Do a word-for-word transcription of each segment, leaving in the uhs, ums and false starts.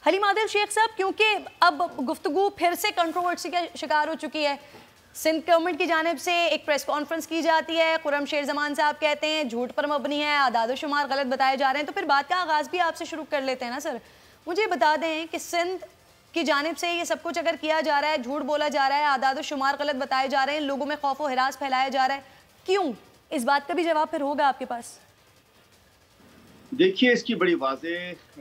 हलीम आदिल शेख साहब, क्योंकि अब गुफ्तगू फिर से कंट्रोवर्सी का शिकार हो चुकी है, सिंध गवर्नमेंट की जानिब से एक प्रेस कॉन्फ्रेंस की जाती है, खुर्रम शेर जमान साहब कहते हैं झूठ पर मबनी है, आदाद शुमार गलत बताए जा रहे हैं, तो फिर बात का आगाज़ भी आपसे शुरू कर लेते हैं ना सर। मुझे बता दें कि सिंध की जानिब से ये सब कुछ अगर किया जा रहा है, झूठ बोला जा रहा है, आदाद शुमार गलत बताए जा रहे हैं, लोगों में खौफ व हिरास फैलाया जा रहा है, क्यों? इस बात का भी जवाब फिर होगा आपके पास। देखिए, इसकी बड़ी वाज़ेह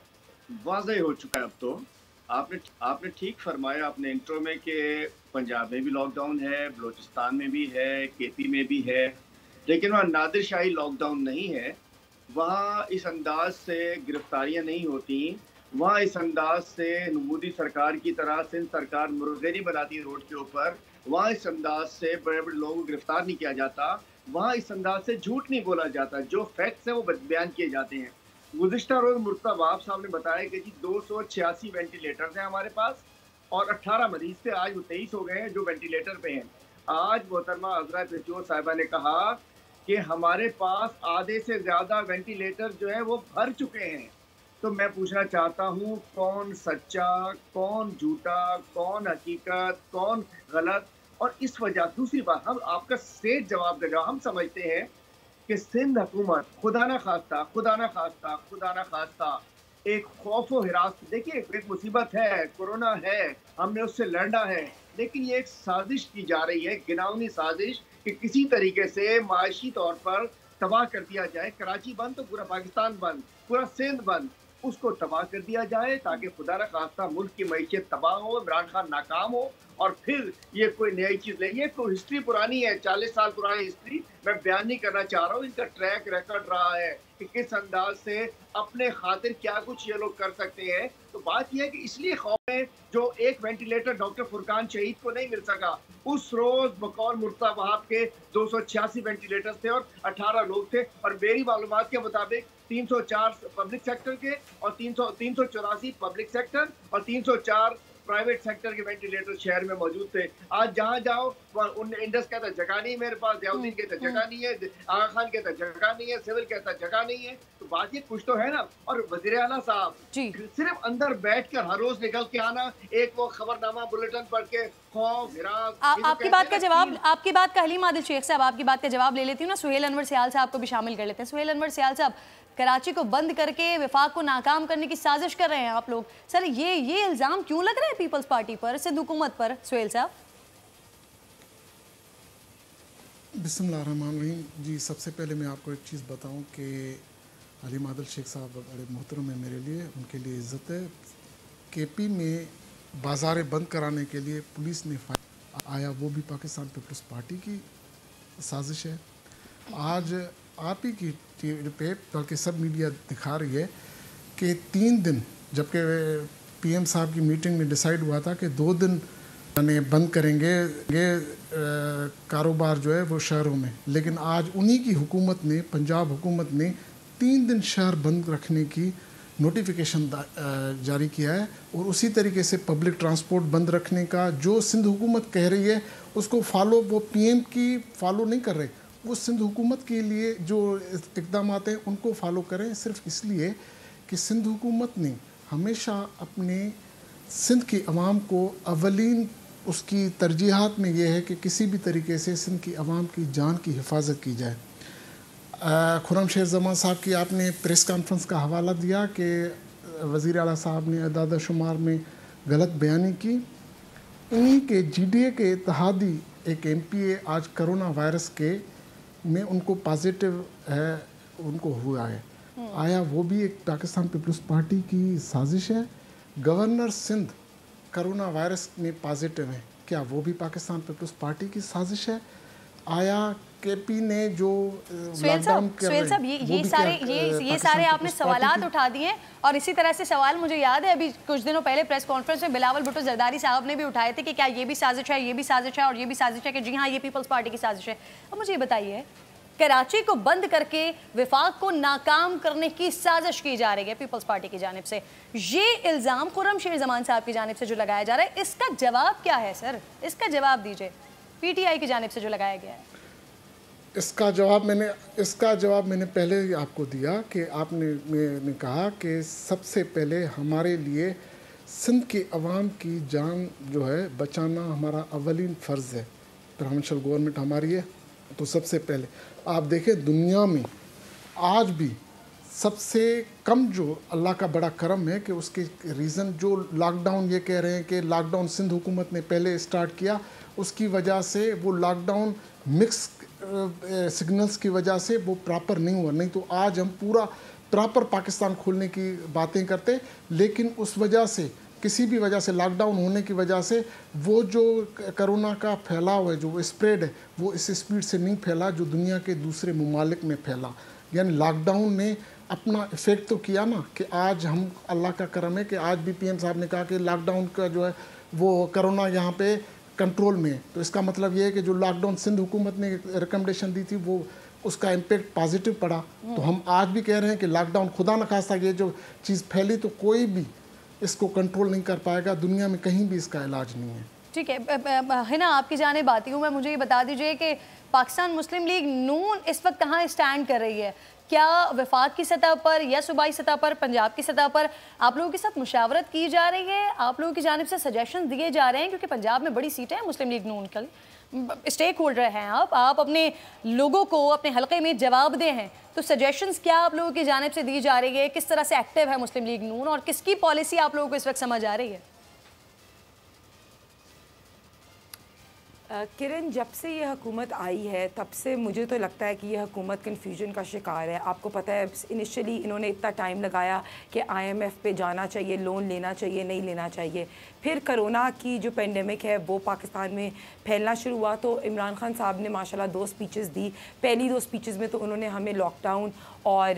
वाज़ेह हो चुका है अब तो। आपने आपने ठीक फरमाया अपने इंट्रो में कि पंजाब में भी लॉकडाउन है, बलूचिस्तान में भी है, केपी में भी है, लेकिन वहाँ नादिर शाही लॉकडाउन नहीं है। वहाँ इस अंदाज से गिरफ्तारियाँ नहीं होती, वहाँ इस अंदाज से मोदी सरकार की तरह सिंध सरकार मुर्गे नहीं बनाती रोड के ऊपर, वहाँ इस अंदाज से बड़े बड़े लोगों को गिरफ्तार नहीं किया जाता, वहाँ इस अंदाज से झूठ नहीं बोला जाता, जो फैक्ट्स हैं वो बयान किए जाते हैं। गुज़िश्ता रोज़ मुर्तज़ा वहाब साहब ने बताया कि जी दो सौ छियासी वेंटिलेटर्स हैं हमारे पास और अट्ठारह मरीज थे, आज वो तेईस हो गए हैं जो वेंटिलेटर पे हैं। आज मोहतरमा अज़रा पेचोर साहिबा ने कहा कि हमारे पास आधे से ज़्यादा वेंटिलेटर जो है वो भर चुके हैं। तो मैं पूछना चाहता हूँ, कौन सच्चा, कौन झूठा, कौन हकीकत, कौन गलत? और इस वजह दूसरी बात, हम आपका सेठ जवाब दे रहा, हम समझते हैं कि सिंध हुकूमत खुदा ना खास्ता खुदा ना खास्ता खुदा ना खास्ता एक खौफ व हिरास, देखिए एक मुसीबत है, कोरोना है, हमने उससे लड़ना है, लेकिन ये एक साजिश की जा रही है, गिनावनी साजिश कि किसी तरीके से माशी तौर पर तबाह कर दिया जाए। कराची बंद तो पूरा पाकिस्तान बंद, पूरा सिंध बंद, उसको तबाह कर दिया जाए ताकि खुदा ना खास्ता मुल्क की मईशत तबाह हो, इमरान खान नाकाम हो और फिर ये कोई नई चीज़ ले। ये कोई हिस्ट्री पुरानी है, चालीस साल पुरानी हिस्ट्री मैं बयान नहीं करना चाह रहा हूँ। इनका ट्रैक रिकॉर्ड रहा है कि किस अंदाज से अपने खातिर क्या कुछ ये लोग कर सकते हैं। तो बात यह है कि इसलिए खौफ है, जो एक वेंटिलेटर डॉक्टर फुरकान शहीद को नहीं मिल सका, उस रोज बकौल मुर्तज़ा वहाब के दो सौ छियासी वेंटिलेटर्स थे और अठारह लोग थे, और मेरी मालूमात के मुताबिक तीन सौ चार पब्लिक सेक्टर के और तीन सौ तीन सौ चौरासी पब्लिक सेक्टर और तीन सौ चार प्राइवेट सेक्टर के वेंटिलेटर शहर में मौजूद थे। आज जहां जाओ उन इंडस कहता जगह नहीं मेरे पास, जियाउद्दीन कहता जगह नहीं है, आगा खान कहता जगह नहीं है, सिविल कहता जगह नहीं है। तो बात ये कुछ तो है ना। और वज़ीर आला साहब सिर्फ अंदर बैठ कर हर रोज निकल के आना, एक वो खबरनामा बुलेटिन पढ़ के खौफ हिरास। आपकी बात का जवाब आपकी बात का हलीम आदिल शेख साहब आपकी बात का जवाब ले लेती हूँ ना, सुहेल अनवर सियाल साहब को भी शामिल कर लेते हैं। सुहेल अनवर सियाल साहब, कराची को बंद करके विफाक को नाकाम करने की साजिश कर रहे हैं आप लोग, सर ये ये इल्जाम क्यों लग रहा है पीपल्स पार्टी पर, सिंध हुकूमत पर? सुहेल साहब। बिस्मिल्लाहिर्रहमानिर्रहीम। जी, सबसे पहले मैं आपको एक चीज़ बताऊं कि हलीम आदिल शेख साहब बड़े मोहतरम है मेरे लिए, उनके लिए इज़्ज़त है। केपी में बाज़ार बंद कराने के लिए पुलिस ने आया, वो भी पाकिस्तान पीपल्स पार्टी की साजिश है। आज आप ही की टीवी पे बल्कि सब मीडिया दिखा रही है कि तीन दिन, जबकि पीएम साहब की मीटिंग में डिसाइड हुआ था कि दो दिन यानी बंद करेंगे ये कारोबार जो है वो शहरों में, लेकिन आज उन्हीं की हुकूमत ने, पंजाब हुकूमत ने तीन दिन शहर बंद रखने की नोटिफिकेशन जारी किया है। और उसी तरीके से पब्लिक ट्रांसपोर्ट बंद रखने का जो सिंध हुकूमत कह रही है उसको फॉलो वो पीएम की फॉलो नहीं कर रहे, वो सिंध हुकूमत के लिए जो इक़दाम हैं उनको फॉलो करें, सिर्फ इसलिए कि सिंध हुकूमत ने हमेशा अपने सिंध की आवाम को अवलीन उसकी तरजीहात में ये है कि किसी भी तरीके से सिंध की आवाम की जान की हिफाजत की जाए। खुर्रम शेर जमान साहब की आपने प्रेस कॉन्फ्रेंस का हवाला दिया कि वज़ीर आला साहब ने अदाद शुमार में गलत बयानी की। इन्हीं के जी डी ए के इत्तेहादी एक एम पी ए आज करोना वायरस के में उनको पॉजिटिव है, उनको हुआ है। आया वो भी एक पाकिस्तान पीपल्स पार्टी की साजिश है? गवर्नर सिंध करोना वायरस में पॉजिटिव है, क्या वो भी पाकिस्तान पीपल्स पार्टी की साजिश है? आया केपी ने जो लॉकडाउन कर रहे हैं, ये ये सारे ये ये सारे आपने सवालात उठा दिए। और इसी तरह से सवाल मुझे याद है अभी कुछ दिनों पहले प्रेस कॉन्फ्रेंस में बिलावल भुट्टो जरदारी साहब ने भी उठाए थे कि क्या ये भी साजिश है, ये भी साजिश है और ये भी साजिश है, कि जी हाँ ये पीपल्स पार्टी की साजिश है। अब मुझे ये बताइए, कराची को बंद करके विफाक को नाकाम करने की साजिश की जा रही है पीपल्स पार्टी की जानिब से, ये इल्ज़ाम खुर्रम शेर जमान साहब की जानिब से जो लगाया जा रहा है, इसका जवाब क्या है सर? इसका जवाब दीजिए, पीटीआई की जानिब से जो लगाया गया है। इसका जवाब मैंने इसका जवाब मैंने पहले ही आपको दिया कि आपने मैंने कहा कि सबसे पहले हमारे लिए सिंध के अवाम की जान जो है बचाना हमारा अवलीन फ़र्ज़ है। प्रोविंशियल गवर्नमेंट हमारी है, तो सबसे पहले आप देखें दुनिया में आज भी सबसे कम जो अल्लाह का बड़ा करम है कि उसके रीज़न जो लॉकडाउन, ये कह रहे हैं कि लॉकडाउन सिंध हुकूमत ने पहले स्टार्ट किया, उसकी वजह से वो लॉकडाउन मिक्स सिग्नल्स की वजह से वो प्रॉपर नहीं हुआ। नहीं तो आज हम पूरा प्रॉपर पाकिस्तान खोलने की बातें करते, लेकिन उस वजह से किसी भी वजह से लॉकडाउन होने की वजह से वो जो कोरोना का फैलाव है, जो स्प्रेड है, वो इस स्पीड से नहीं फैला जो दुनिया के दूसरे ममालिक में फैला। यानी लॉकडाउन ने अपना इफ़ेक्ट तो किया ना, कि आज हम अल्लाह का करम है कि आज भी पीएम साहब ने कहा कि लॉकडाउन का जो है वो कोरोना यहाँ पे कंट्रोल में है। तो इसका मतलब ये है कि जो लॉकडाउन सिंध हुकूमत ने रिकमेंडेशन दी थी वो उसका इम्पेक्ट पॉजिटिव पड़ा। तो हम आज भी कह रहे हैं कि लॉकडाउन खुदा न खास्ता ये जो चीज़ फैली तो कोई भी इसको कंट्रोल नहीं कर पाएगा, दुनिया में कहीं भी इसका इलाज नहीं है। ठीक है है ना, आपकी जानिब आती हूँ मैं। मुझे ये बता दीजिए कि पाकिस्तान मुस्लिम लीग नून इस वक्त कहाँ स्टैंड कर रही है? क्या वफाक की सतह पर या सूबाई सतह पर, पंजाब की सतह पर आप लोगों के साथ मुशावरत की जा रही है? आप लोगों की जानिब से सजेशन दिए जा रहे हैं? क्योंकि पंजाब में बड़ी सीटें हैं मुस्लिम लीग नून कल स्टेक होल्डर हैं आप आप अपने लोगों को अपने हलके में जवाब दे हैं, तो सजेशंस क्या आप लोगों की जानिब से दी जा रही है? किस तरह से एक्टिव है मुस्लिम लीग नून और किसकी पॉलिसी आप लोगों को इस वक्त समझ आ रही है? किरण, जब से ये हुकूमत आई है तब से मुझे तो लगता है कि ये हुकूमत कन्फ्यूजन का शिकार है। आपको पता है इनिशियली इन्होंने इतना टाइम लगाया कि आईएमएफ पे जाना चाहिए, लोन लेना चाहिए, नहीं लेना चाहिए। फिर कोरोना की जो पेंडेमिक है वो पाकिस्तान में फैलना शुरू हुआ तो इमरान खान साहब ने माशाल्लाह दो स्पीचेस दी। पहली दो स्पीचेस में तो उन्होंने हमें लॉकडाउन और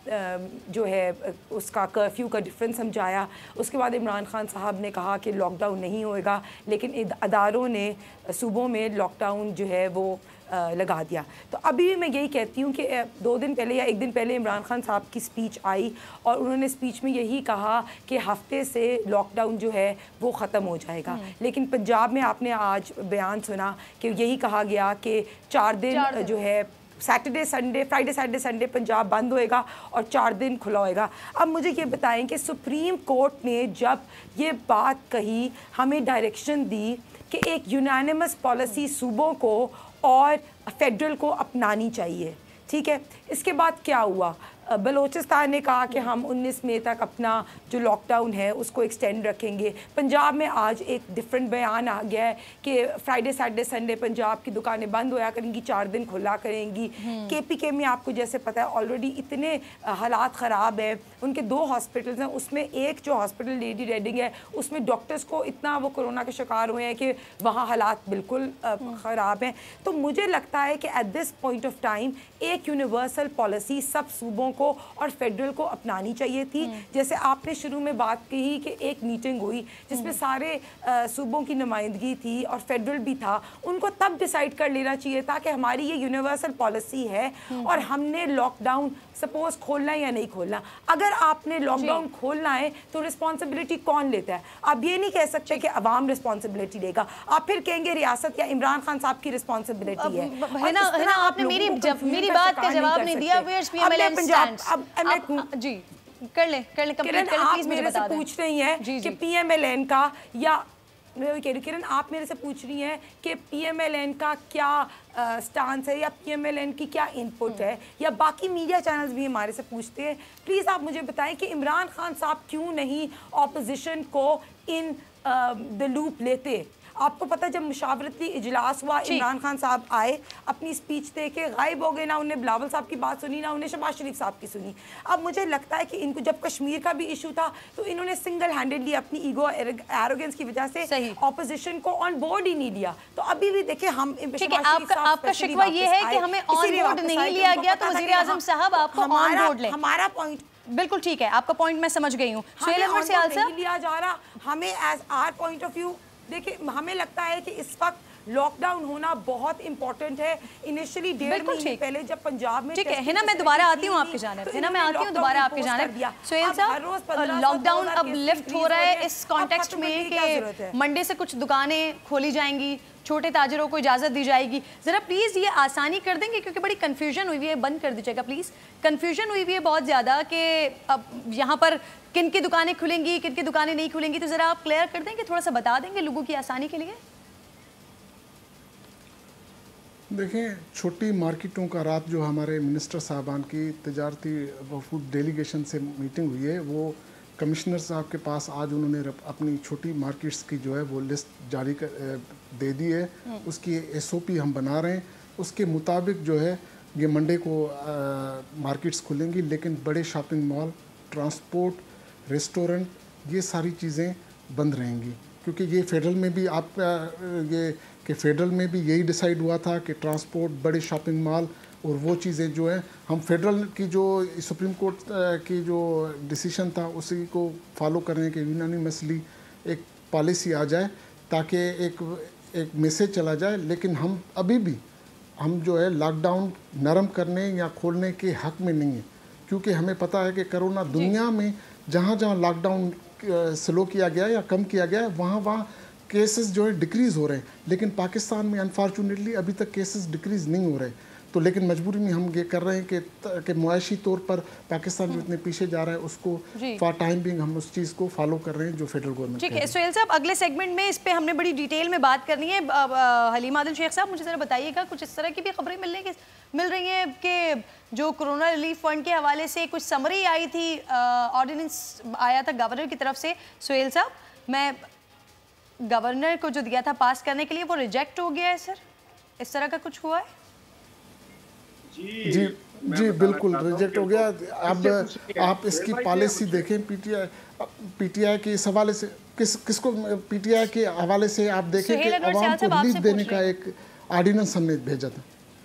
जो है उसका कर्फ्यू का डिफरेंस समझाया। उसके बाद इमरान खान साहब ने कहा कि लॉकडाउन नहीं होएगा, लेकिन अदारों ने सूबों में लॉकडाउन जो है वो लगा दिया। तो अभी भी मैं यही कहती हूँ कि दो दिन पहले या एक दिन पहले इमरान खान साहब की स्पीच आई और उन्होंने स्पीच में यही कहा कि हफ्ते से लॉकडाउन जो है वो ख़त्म हो जाएगा। लेकिन पंजाब में आपने आज बयान सुना कि यही कहा गया कि चार दिन चार जो है Saturday Sunday Friday Saturday Sunday Punjab बंद होएगा और चार दिन खुला होएगा। अब मुझे ये बताएं कि सुप्रीम कोर्ट ने जब ये बात कही, हमें डायरेक्शन दी कि एक यूनानिमस पॉलिसी सूबों को और फेडरल को अपनानी चाहिए, ठीक है। इसके बाद क्या हुआ? बलूचिस्तान ने कहा कि हम उन्नीस मई तक अपना जो लॉकडाउन है उसको एक्सटेंड रखेंगे। पंजाब में आज एक डिफरेंट बयान आ गया है कि फ्राइडे सैटरडे संडे पंजाब की दुकानें बंद होया करेंगी, चार दिन खुला करेंगी। के पी के में आपको जैसे पता है ऑलरेडी इतने हालात ख़राब हैं, उनके दो हॉस्पिटल्स हैं, उसमें एक जो हॉस्पिटल लेडी रेडिंग है उसमें डॉक्टर्स को इतना वो कोरोना के शिकार हुए हैं कि वहाँ हालात बिल्कुल ख़राब हैं। तो मुझे लगता है कि at this point of time एक यूनिवर्सल पॉलिसी सब सूबों को और फेडरल को अपनानी चाहिए थी। जैसे आपने शुरू में बात कही कि एक मीटिंग हुई जिसमें सारे सूबों की नुमाइंदगी थी और फेडरल भी था, उनको तब डिसाइड कर लेना चाहिए था कि हमारी ये यूनिवर्सल पॉलिसी है और हमने लॉकडाउन सपोज खोलना है या नहीं खोलना। अगर आपने लॉकडाउन खोलना है तो रिस्पॉन्सिबिलिटी कौन लेता है? आप ये नहीं कह सकते कि अवाम रिस्पॉन्सिबिलिटी लेगा, आप फिर कहेंगे रियासत या इमरान खान साहब की रिस्पॉन्सिबिलिटी है। है ना, है ना, आपने मेरी मेरी बात का जवाब नहीं दिया। अब अब जी कर ले कर ले कंप्लीट कर ले प्लीज। मुझे बता दें, पूछ रही हैं कि पीएमएलएन का या मैं कह रही किरण आप मेरे से पूछ रही हैं कि पीएमएलएन का क्या स्टांस है या पीएमएलएन की क्या इनपुट है, या बाकी मीडिया चैनल्स भी हमारे से पूछते हैं। प्लीज़ आप मुझे बताएं कि इमरान खान साहब क्यों नहीं ऑपोजिशन को इन द लूप लेते। आपको पता है जब मुशावरती इजलास हुआ इमरान खान साहब आए, अपनी स्पीच दे के गायब हो गए, ना उन्हें बिलावल साहब की बात सुनी ना उन्हें शहबाज शरीफ साहब की सुनी। अब मुझे लगता है कि इनको जब कश्मीर का भी इशू था तो इन्होंने सिंगल हैंडेडली अपनी ईगो एरोगेंस की वजह से ऑपोजिशन को ऑन बोर्ड ही नहीं लिया। तो अभी भी देखिए हम आपका शिकवा ये है कि हमें ऑन बोर्ड नहीं लिया गया, तो वज़ीर आज़म साहब आपको ऑन बोर्ड ले। हमारा पॉइंट बिल्कुल ठीक है, आपका पॉइंट मैं समझ गई हूँ। नहीं लिया जा रहा, हमें as our point of view देखिए हमें लगता है कि इस वक्त लॉकडाउन होना बहुत इंपॉर्टेंट है। इनिशियली डेढ़ महीने पहले जब पंजाब में, ठीक है हिना, मैं दोबारा आती हूँ आपकी जानिब, हिना मैं आती हूँ दोबारा आपकी जानिब। सुहेल साहब, लॉकडाउन अब लिफ्ट हो रहा है इस कॉन्टेक्स्ट में कि मंडे से कुछ दुकानें खोली जाएंगी, छोटे ताजरों को इजाज़त दी जाएगी, ज़रा प्लीज़ ये आसानी कर देंगे क्योंकि बड़ी कन्फ्यूजन हुई हुई है, बंद कर दीजिएगा प्लीज़। कन्फ्यूजन हुई हुई है बहुत ज़्यादा कि अब यहाँ पर किन की दुकानें खुलेंगी, किन की दुकानें नहीं खुलेंगी, तो ज़रा आप क्लियर कर देंगे, थोड़ा सा बता देंगे लोगों की आसानी के लिए। देखें, छोटी मार्केटों का रात जो हमारे मिनिस्टर साहबान की तजारती वफूद डेलीगेशन से मीटिंग हुई है, वो कमिश्नर साहब के पास आज उन्होंने अपनी छोटी मार्केट्स की जो है वो लिस्ट जारी कर दे दी है। उसकी एसओपी हम बना रहे हैं, उसके मुताबिक जो है ये मंडे को मार्केट्स खुलेंगी, लेकिन बड़े शॉपिंग मॉल, ट्रांसपोर्ट, रेस्टोरेंट, ये सारी चीज़ें बंद रहेंगी क्योंकि ये फेडरल में भी आप ये कि फेडरल में भी यही डिसाइड हुआ था कि ट्रांसपोर्ट, बड़े शॉपिंग मॉल और वो चीज़ें जो हैं, हम फेडरल की जो सुप्रीम कोर्ट की जो डिसीशन था उसी को फॉलो करने के यूनानिमसली एक पॉलिसी आ जाए ताकि एक एक मैसेज चला जाए। लेकिन हम अभी भी हम जो है लॉकडाउन नरम करने या खोलने के हक में नहीं है क्योंकि हमें पता है कि कोरोना दुनिया में जहाँ जहाँ लॉकडाउन स्लो किया गया या कम किया गया है वहाँ वहाँ केसेस जो है डिक्रीज़ हो रहे हैं, लेकिन पाकिस्तान में अनफॉर्चुनेटली अभी तक केसेस डिक्रीज़ नहीं हो रहे। तो लेकिन मजबूरी में हम ये कर रहे हैं कि कि मुआशी तौर पर पाकिस्तान जो इतने पीछे जा रहा है उसको फॉर टाइम बिंग हम उस चीज़ को फॉलो कर रहे हैं जो फेडरल गवर्नमेंट। ठीक है सुहेल साहब, अगले सेगमेंट में इस पे हमने बड़ी डिटेल में बात करनी है। हलीमा आदिल शेख साहब, मुझे ज़रा बताइएगा, कुछ इस तरह की भी खबरें मिलने की मिल रही हैं कि जो कोरोना रिलीफ फंड के हवाले से कुछ समरी आई थी, ऑर्डिनेंस आया था गवर्नर की तरफ से। सुहेल साहब, मैं गवर्नर को जो दिया था पास करने के लिए वो रिजेक्ट हो गया है सर, इस तरह का कुछ हुआ है? जी जी, जी बिल्कुल रिजेक्ट हो गया। अब आप इसकी पॉलिसी देखें, पीटीआई पीटीआई के इस हवाले से किस किसको पीटीआई के हवाले से आप देखें कि आवाम को रिलीफ देने का एक ऑर्डिनेंस हमने भेजा था।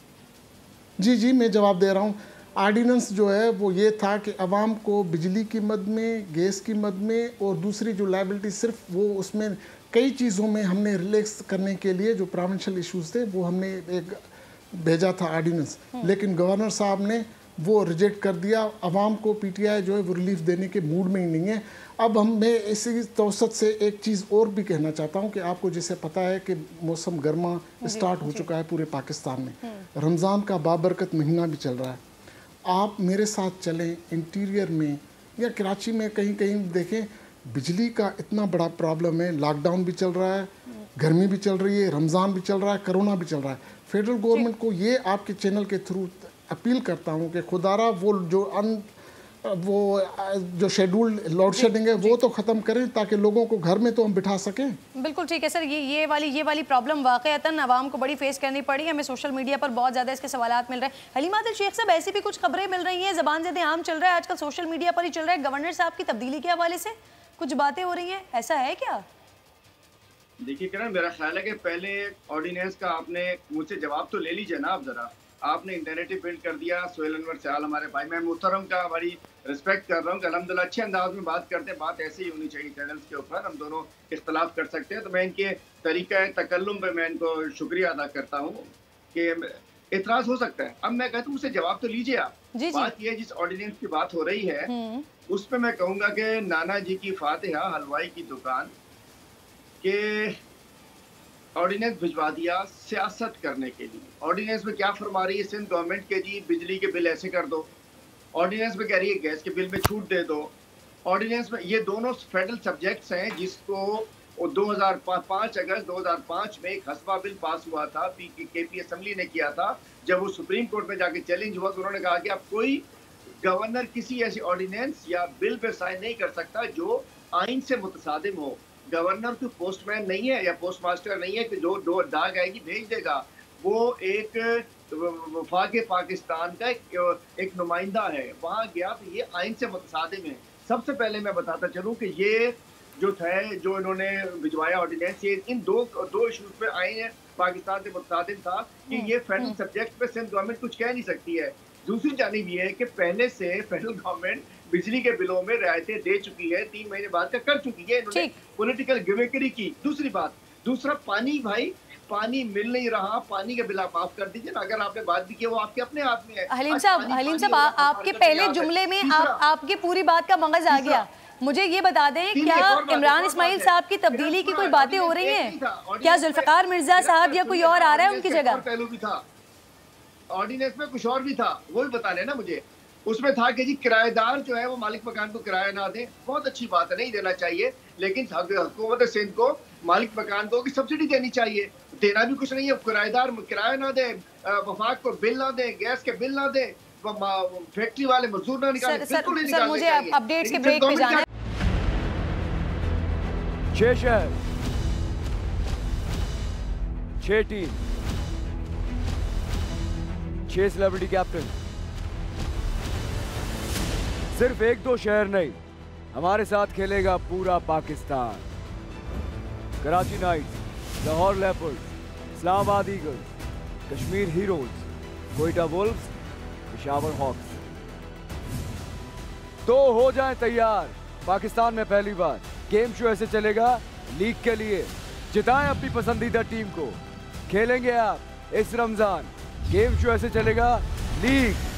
जी जी मैं जवाब दे रहा हूँ। ऑर्डिनेंस जो है वो ये था कि आवाम को बिजली की मद में, गैस की मद में और दूसरी जो लाइबिलिटी, सिर्फ वो उसमें कई चीज़ों में हमने रिलैक्स करने के लिए जो प्रोविंशियल इश्यूज थे वो हमने एक भेजा था ऑर्डिनेंस, लेकिन गवर्नर साहब ने वो रिजेक्ट कर दिया। आवाम को पीटीआई जो है वो रिलीफ देने के मूड में ही नहीं है। अब हम मैं इसी तवसत से एक चीज़ और भी कहना चाहता हूँ कि आपको जैसे पता है कि मौसम गर्मा स्टार्ट हो चुका है पूरे पाकिस्तान में, रमज़ान का बाबरकत महीना भी चल रहा है। आप मेरे साथ चलें इंटीरियर में या कराची में कहीं कहीं देखें, बिजली का इतना बड़ा प्रॉब्लम है। लॉकडाउन भी चल रहा है, गर्मी भी चल रही है, रमज़ान भी चल रहा है, कोरोना भी चल रहा है। फेडरल गवर्नमेंट को ये आपके चैनल के थ्रू अपील करता हूँ कि खुदारा वो जो अन वो जो शेड्यूल्ड लोड शेडिंग है वो तो ख़त्म करें ताकि लोगों को घर में तो हम बिठा सकें। बिल्कुल ठीक है सर, ये ये वाली ये वाली प्रॉब्लम वाक़अतन आवाम को बड़ी फेस करनी पड़ी। हमें सोशल मीडिया पर बहुत ज़्यादा इसके सवालात मिल रहे हैं। हलीमा आदिल शेख साहब, ऐसी भी कुछ खबरें मिल रही हैं, ज़बान ज़द आम चल रहा है आजकल, सोशल मीडिया पर ही चल रहा है, गवर्नर साहब की तब्दीली के हवाले से कुछ बातें हो रही हैं, ऐसा है क्या? देखिए किरण, मेरा ख्याल है कि पहले ऑर्डिनेंस का आपने मुझसे जवाब तो ले लीजिए ना। आप जरा आपने इंटरनेटिव बिल्ड कर दिया। सोहेल अनवर सयाल हमारे भाई, मैं मुहतरम का बड़ी रिस्पेक्ट कर रहा हूँ कि अल्हम्दुलिल्लाह अच्छे अंदाज में बात करते हैं। बात ऐसे ही होनी चाहिए चैनल्स के ऊपर, हम दोनों इख्तलाफ कर सकते हैं। तो मैं इनके तरीका तकल्लुम पे मैं इनको शुक्रिया अदा करता हूँ कि इतराज़ हो सकता है। अब मैं कहता हूँ मुझसे जवाब तो लीजिए आप। जी जी। बात यह जिस ऑर्डिनेंस की बात हो रही है उस पर मैं कहूँगा कि नाना जी की फातिहा हलवाई की दुकान के ऑर्डिनेंस भिजवा दिया सियासत करने के लिए। ऑर्डिनेंस में क्या फरमा रही है सिंध गवर्नमेंट के, जी बिजली के बिल ऐसे कर दो। ऑर्डिनेंस में कह रही है गैस के बिल में छूट दे दो। ऑर्डिनेंस में ये दोनों फेडरल सब्जेक्ट्स हैं जिसको दो हज़ार पाँच अगस्त दो हज़ार पाँच में एक हसबा बिल पास हुआ था, के पी असम्बली ने किया था। जब वो सुप्रीम कोर्ट में जाके चैलेंज हुआ तो उन्होंने कहा कि अब कोई गवर्नर किसी ऐसी ऑर्डिनेंस या बिल पे साइन नहीं कर सकता जो आइन से मुतसादिम हो। गवर्नर कोई पोस्टमैन नहीं है या पोस्ट मास्टर नहीं है कि जो दो डाक आएगी भेज देगा। वो एक वफाक पाकिस्तान का एक, एक नुमाइंदा है, वहाँ गया तो ये आइन से मुतसादिम है। सबसे पहले मैं बताता चलूँ कि ये जो था जो इन्होंने भिजवाया ऑर्डिनेंस, ये इन दो दो इशूज पे आइन पाकिस्तान से मुतसादिम था कि ये फेडरल सब्जेक्ट पे सिंध गवर्नमेंट कुछ कह नहीं सकती है। दूसरी जानिब ये है कि पहले से फेडरल गवर्नमेंट बिजली के बिलों में रियायतें दे चुकी है, तीन महीने बाद का कर चुकी है, इन्होंने पॉलिटिकल गिवेकरी की। दूसरी बात, दूसरा पानी भाई पानी मिल नहीं रहा, पानी का बिल आप माफ कर दीजिए ना, अगर आपने बात भी की वो आपके अपने हाथ में है। हलीम साहब, हलीम साहब, आपके पहले जुमले में आप आपकी पूरी बात का मगज आ गया। मुझे ये बता दें, क्या इमरान इस्माइल साहब की तब्दीली की कोई बातें हो रही हैं? क्या जुल्फकार मिर्जा साहब या कोई और आ रहा है उनकी जगह? पहलू भी था, ऑर्डिनेंस में कुछ और भी था, वो भी बता देना मुझे। उसमें था कि जी किराएदार जो है वो मालिक मकान को किराया ना दे, बहुत अच्छी बात है, नहीं देना चाहिए, लेकिन हुकूमत सिंध को मालिक मकान को की सब्सिडी देनी चाहिए। देना भी कुछ नहीं है, किराएदार किराया ना दे, वफाक को बिल ना दे, गैस के बिल ना दे, फैक्ट्री वाले मजदूर ना निकाले, बिल्कुल नहीं निकालने मुझे अपडेट्स के ब्रेक पे जाना है। छह शहर, छह टीम, छह सेलिब्रिटी कैप्टन, सिर्फ एक दो शहर नहीं, हमारे साथ खेलेगा पूरा Pakistan. Karachi Knights, Lahore Leopards, Islamabad Eagles, Kashmir Heroes, Quetta Wolves, Peshawar Hawks. तो हो जाएं तैयार, पाकिस्तान में पहली बार गेम शो ऐसे चलेगा लीग के लिए। जिताएं अपनी पसंदीदा टीम को, खेलेंगे आप इस रमजान। गेम शो ऐसे चलेगा लीग।